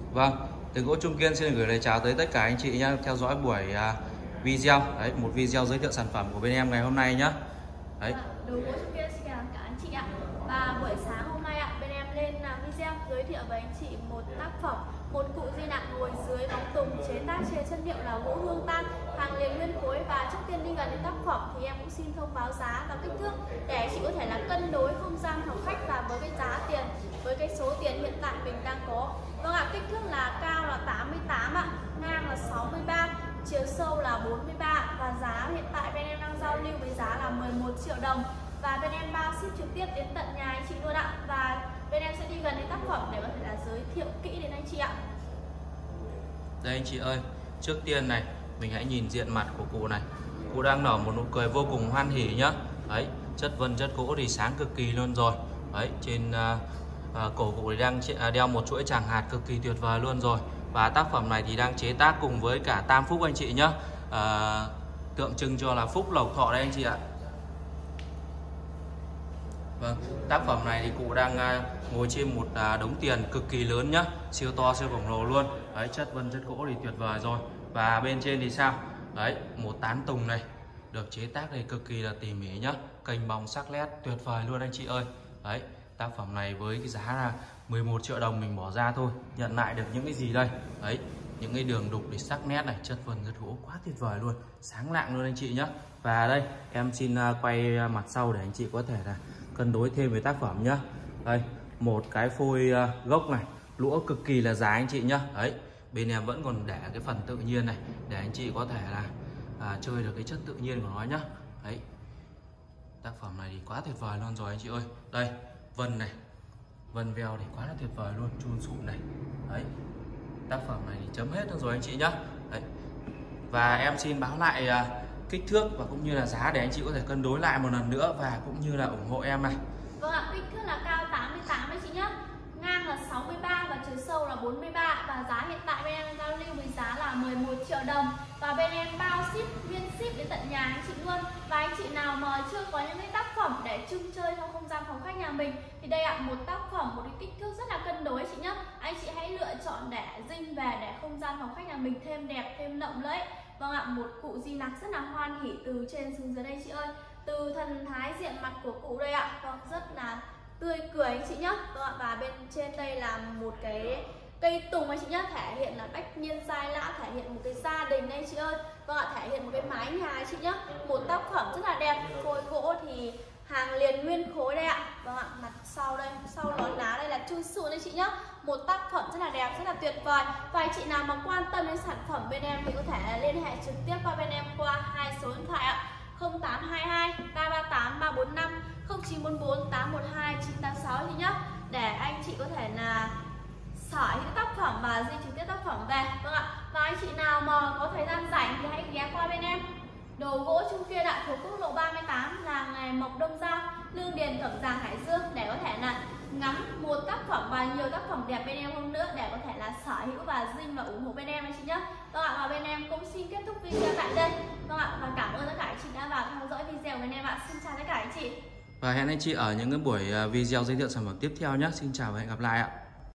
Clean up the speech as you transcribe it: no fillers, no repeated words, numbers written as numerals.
Vâng, từ gỗ Trung Kiên xin gửi lời chào tới tất cả anh chị nhé, theo dõi buổi video. Đấy, một video giới thiệu sản phẩm của bên em ngày hôm nay nhé. Đấy. Đồ gỗ Trung Kiên xin chào cả anh chị ạ. Và buổi sáng hôm nay bên em lên video giới thiệu với anh chị một tác phẩm, một cụ di nặng ngồi dưới bóng tùng chế tác trên chất liệu là gỗ hương tan, hàng liền nguyên khối. Và trước tiên đi gần đến tác phẩm thì em cũng xin thông báo giá và kích thước để anh chị có thể là cân đối không gian phòng khách và với cái giá tiền, với cái số tiền hiện tại mình đang có. Vâng ạ, kích thước là cao là 88 ạ, ngang là 63, chiều sâu là 43 và giá hiện tại bên em đang giao lưu với giá là 11 triệu đồng. Và bên em bao ship trực tiếp đến tận nhà anh chị luôn ạ. Và bên em sẽ đi gần đến tác phẩm để có thể là giới thiệu kỹ đến anh chị ạ. Đây anh chị ơi, trước tiên này mình hãy nhìn diện mặt của cụ này. Cụ đang nở một nụ cười vô cùng hoan hỉ nhá. Đấy, chất vân chất gỗ thì sáng cực kỳ luôn rồi. Đấy, trên cổ cụ thì đang đeo một chuỗi tràng hạt cực kỳ tuyệt vời luôn rồi. Và tác phẩm này thì đang chế tác cùng với cả tam phúc anh chị nhá, tượng trưng cho là phúc lộc thọ đây anh chị ạ. Vâng, tác phẩm này thì cụ đang ngồi trên một đống tiền cực kỳ lớn nhá, siêu to siêu khổng lồ luôn. Đấy, chất vân chất gỗ thì tuyệt vời rồi. Và bên trên thì sao? Đấy, một tán tùng này được chế tác này cực kỳ là tỉ mỉ nhá, kềnh bóng sắc nét tuyệt vời luôn anh chị ơi. Đấy, tác phẩm này với cái giá là 11 triệu đồng mình bỏ ra thôi, nhận lại được những cái gì đây? Đấy, những cái đường đục để sắc nét này, chất vân chất gỗ quá tuyệt vời luôn, sáng lạng luôn anh chị nhá. Và đây em xin quay mặt sau để anh chị có thể là cân đối thêm về tác phẩm nhá. Đây, một cái phôi gốc này, lũa cực kỳ là dài anh chị nhá. Đấy, bên em vẫn còn để cái phần tự nhiên này để anh chị có thể là chơi được cái chất tự nhiên của nó nhá. Đấy, tác phẩm này thì quá tuyệt vời luôn rồi anh chị ơi. Đây, vân này, vân veo thì quá là tuyệt vời luôn, chun sụn này. Đấy, tác phẩm này thì chấm hết rồi anh chị nhá. Đấy, và em xin báo lại kích thước và cũng như là giá để anh chị có thể cân đối lại một lần nữa và cũng như là ủng hộ em này. Vâng ạ, kích thước là cao 88 anh chị nhá, ngang là 63 và chiều sâu là 43 và giá hiện tại bên em giao lưu với giá là 11 triệu đồng. Và bên em bao ship, nguyên ship đến tận nhà anh chị luôn. Và anh chị nào mà chưa có những cái tác phẩm để trưng chơi trong không gian phòng khách nhà mình thì đây ạ, một tác phẩm, một cái kích thước rất là cân đối chị nhá. Anh chị hãy lựa chọn để dinh về để không gian phòng khách nhà mình thêm đẹp, thêm lộng lẫy. Vâng ạ, một cụ di nặc rất là hoan hỉ từ trên xuống dưới đây chị ơi. Từ thần thái diện mặt của cụ đây ạ, vâng, rất là tươi cười anh chị nhá. Vâng ạ, và bên trên đây là một cái cây tùng anh chị nhá, thể hiện là bách niên giai lã, thể hiện một cái gia đình anh chị ơi. Vâng ạ, thể hiện một cái mái nhà anh chị nhá. Một tác phẩm rất là đẹp, phôi gỗ thì hàng liền nguyên khối đây ạ. Vâng ạ, mặt sau đây, sau nón lá đây là chun sụn anh chị nhá. Một tác phẩm rất là đẹp, rất là tuyệt vời. Và anh chị nào mà quan tâm đến sản phẩm bên em thì có thể liên hệ trực tiếp qua bên em qua hai số điện thoại ạ: 0822 338 345, 0944 812 986 chị nhá, để anh chị có thể là sở hữu tác phẩm và di trực tiếp tác phẩm về. Vâng ạ, và anh chị nào mà có thời gian rảnh thì hãy ghé qua bên em Đồ gỗ Trung Kiên ạ, thuộc quốc lộ 38, làng nghề Mộc Đông Giao, Lương Điền, Cẩm Giàng, Hải Dương, để có thể là ngắm một tác phẩm và nhiều tác phẩm đẹp bên em hơn nữa để có thể là sở hữu và dinh và ủng hộ bên em anh chị nhé. Vâng ạ, và bên em cũng xin kết thúc video tại đây. Vâng ạ, và cảm ơn tất cả anh chị đã vào theo dõi video của bên em ạ. Xin chào tất cả anh chị. Và hẹn anh chị ở những cái buổi video giới thiệu sản phẩm tiếp theo nhé. Xin chào và hẹn gặp lại ạ.